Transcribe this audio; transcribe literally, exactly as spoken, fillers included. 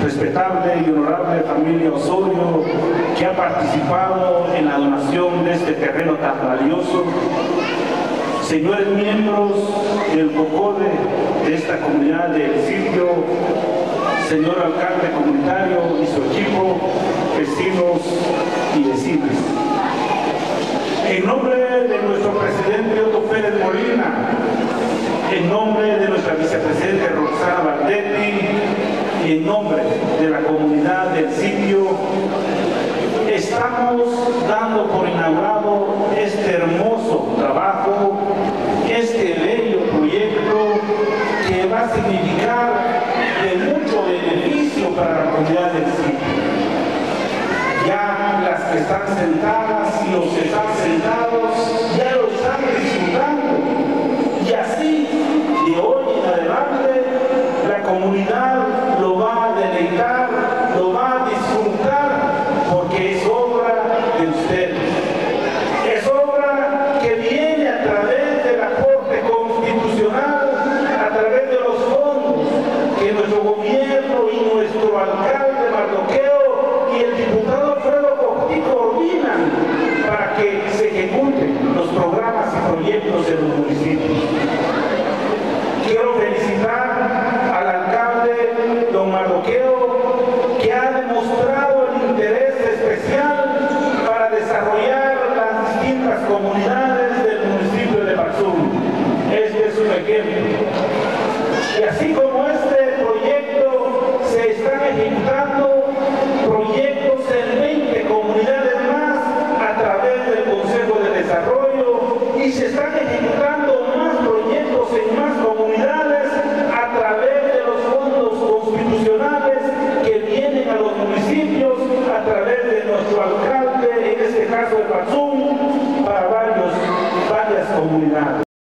respetable y honorable familia Osorio, que ha participado en la donación de este terreno tan valioso, señores miembros del COCODE de esta comunidad del sitio, señor alcalde comunitario y su equipo, vecinos y vecinas. En nombre de nuestro presidente Otto Pérez Molina, en nombre de nuestra vicepresidenta Roxana Valdetti y en nombre de la comunidad del sitio, estamos dando por inaugurado este hermoso trabajo, este bello proyecto que va a significar de mucho beneficio para la comunidad del sitio. Ya las que están sentadas y los que están sentados ya lo están disfrutando, y así de hoy en adelante la comunidad lo va a deleitar, lo va a disfrutar, porque es obra de ustedes, es obra que viene a través de la Corte Constitucional, a través de los fondos que nuestro gobierno y nuestro alcalde Mardoqueo y el diputado Alfredo Cortijo coordinan para que se ejecuten los programas y proyectos en los municipios. Quiero felicitar al alcalde don Mardoqueo, que ha demostrado el interés especial para desarrollar las distintas comunidades del municipio de Paxum. Este es un ejemplo. Y así como este proyecto se están ejecutando proyectos en veinte comunidades más a través del Consejo de Desarrollo, y se están ejecutando más proyectos en más comunidades a través de los fondos constitucionales que vienen a los municipios a través de nuestro alcalde, en este caso de Paxum,